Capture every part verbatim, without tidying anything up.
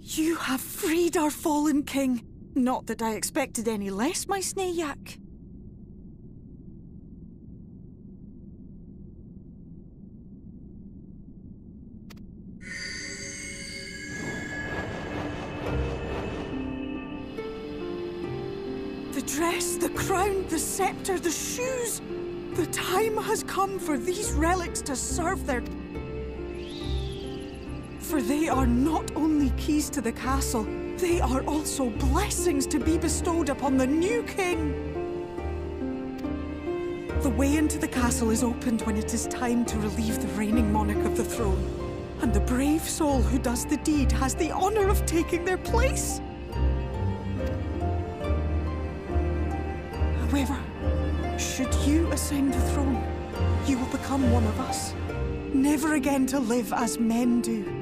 You have freed our fallen king. Not that I expected any less, my Snayak. The dress, the crown, the scepter, the shoes. The time has come for these relics to serve their... For they are not only keys to the castle, they are also blessings to be bestowed upon the new king. The way into the castle is opened when it is time to relieve the reigning monarch of the throne. And the brave soul who does the deed has the honor of taking their place. However, should you ascend the throne, you will become one of us, never again to live as men do.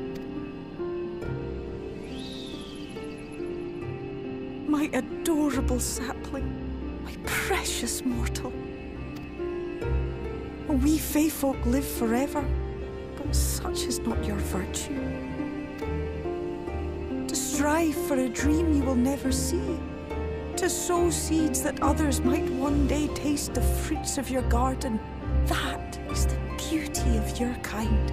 My adorable sapling, my precious mortal. We Fae folk live forever, but such is not your virtue. To strive for a dream you will never see, to sow seeds that others might one day taste the fruits of your garden, that is the beauty of your kind.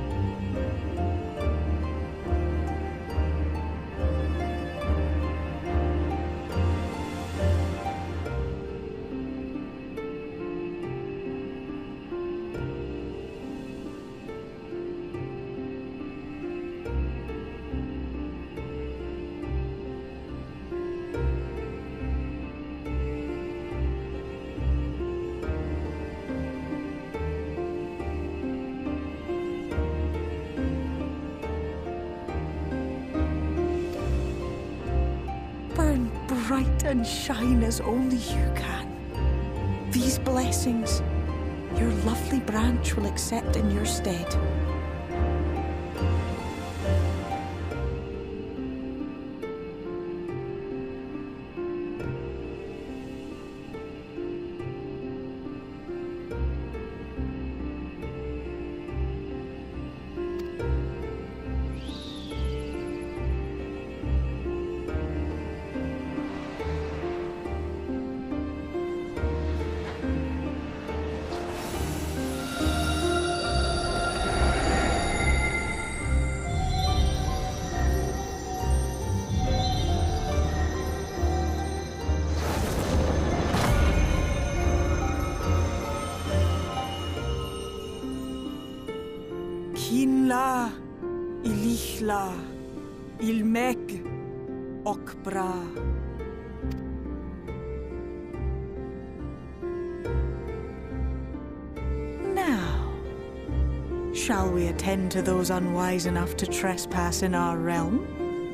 Bright and shine as only you can. These blessings, your lovely branch will accept in your stead. Kinla, Ilichla, Ilmeg, Okbra. Now, shall we attend to those unwise enough to trespass in our realm?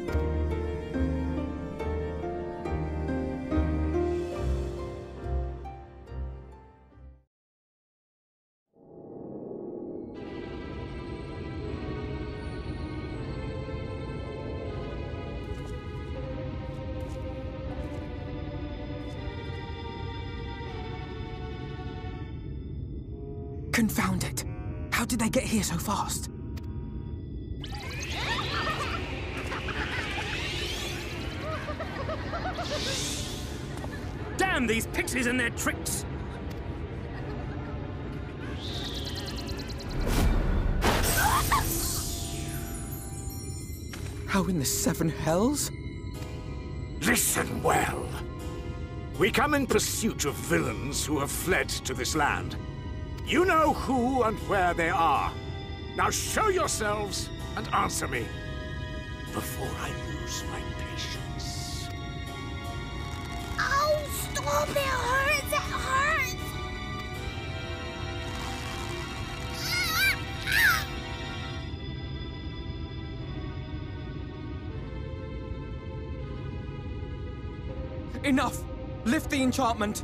Confound it! How did they get here so fast? Damn these pixies and their tricks! How in the seven hells? Listen well. We come in pursuit of villains who have fled to this land. You know who and where they are. Now show yourselves and answer me before I lose my patience. Oh, stop! It hurts! It hurts! Enough! Lift the enchantment!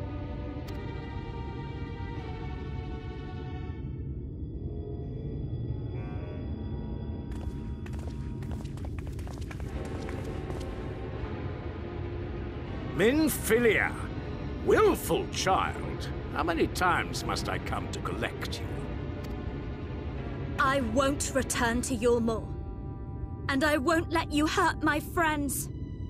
Minfilia, willful child, how many times must I come to collect you? I won't return to your moor. And I won't let you hurt my friends.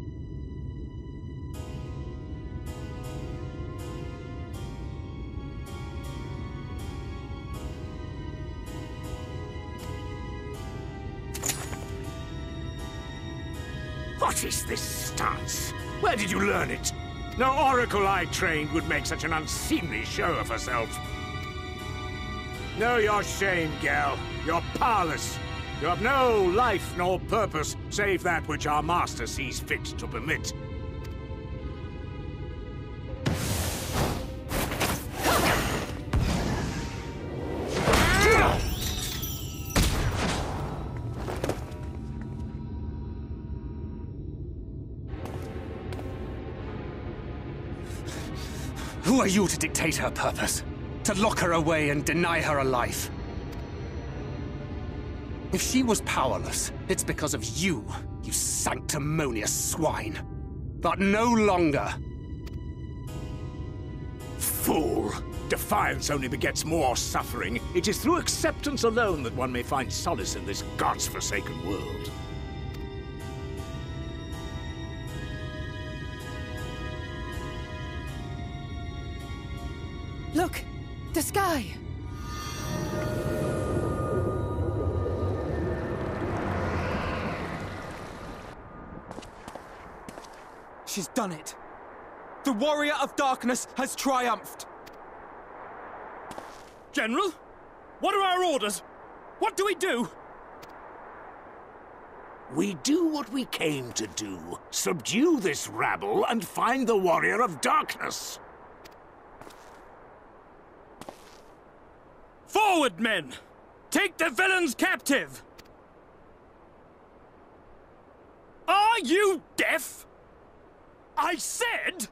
What is this stance? Where did you learn it? No oracle I trained would make such an unseemly show of herself. Know your shame, gal. You're powerless. You have no life nor purpose, save that which our master sees fit to permit. Who are you to dictate her purpose? To lock her away and deny her a life? If she was powerless, it's because of you, you sanctimonious swine. But no longer. Fool! Defiance only begets more suffering. It is through acceptance alone that one may find solace in this god's-forsaken world. Look! The sky! She's done it. The warrior of darkness has triumphed. General? What are our orders? What do we do? We do what we came to do. Subdue this rabble and find the warrior of darkness. Forward, men! Take the villains captive! Are you deaf? I said...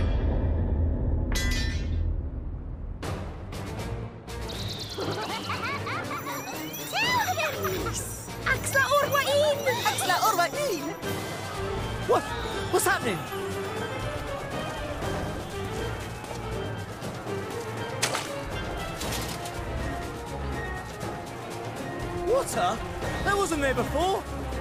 Axla Orwain! Axla Orwain! What? What's happening? Water? That wasn't there before.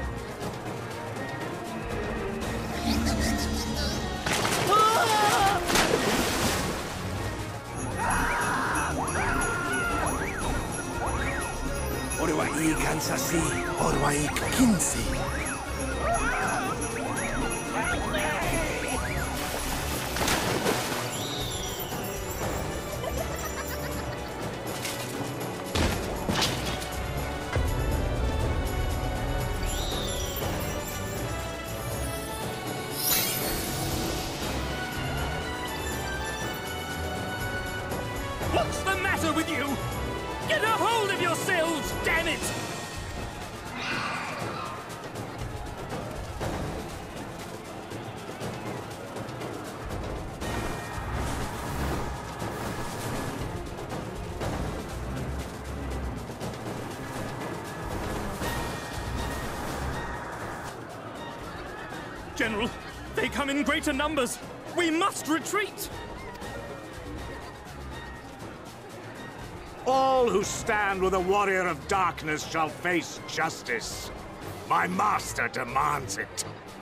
Orwa'i Kansasi, Orwa'i Kinsi. What's the matter with you? Get a hold of yourselves, damn it! General, they come in greater numbers. We must retreat! All who stand with a warrior of darkness shall face justice. My master demands it.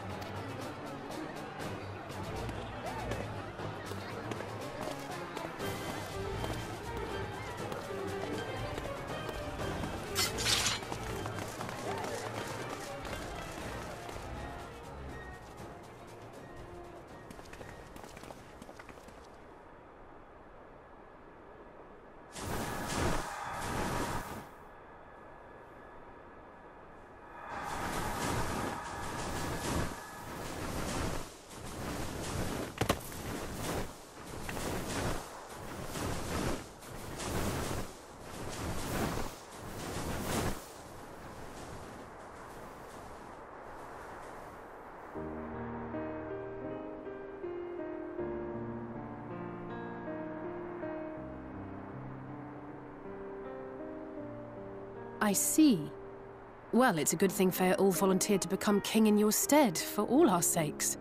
I see. Well, it's a good thing Feaul volunteered to become king in your stead, for all our sakes.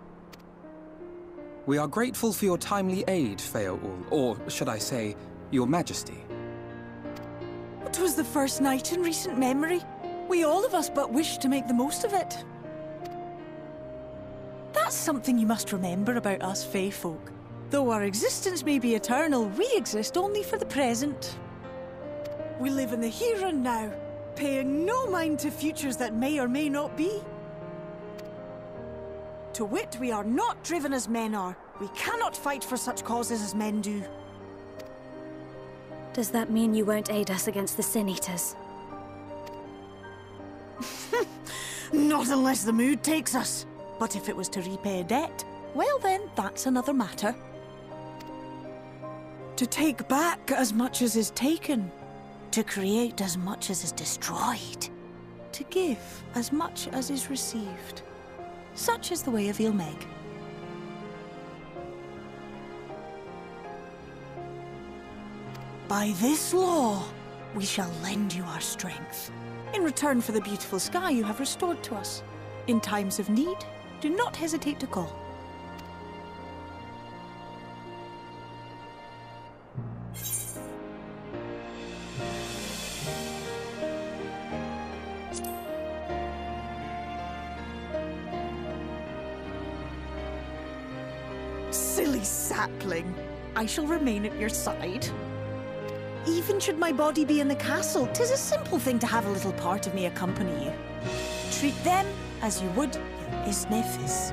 We are grateful for your timely aid, Feaul, or should I say, your majesty. It was the first night in recent memory. We all of us but wish to make the most of it. That's something you must remember about us Fae folk. Though our existence may be eternal, we exist only for the present. We live in the here and now, paying no mind to futures that may or may not be. To wit, we are not driven as men are. We cannot fight for such causes as men do. Does that mean you won't aid us against the Sin Eaters? Not unless the mood takes us. But if it was to repay a debt, well then, that's another matter. To take back as much as is taken. To create as much as is destroyed. To give as much as is received. Such is the way of Ilmeg. By this law, we shall lend you our strength, in return for the beautiful sky you have restored to us. In times of need, do not hesitate to call. Silly sapling. I shall remain at your side. Even should my body be in the castle, 'tis a simple thing to have a little part of me accompany you. Treat them as you would your Isnefis.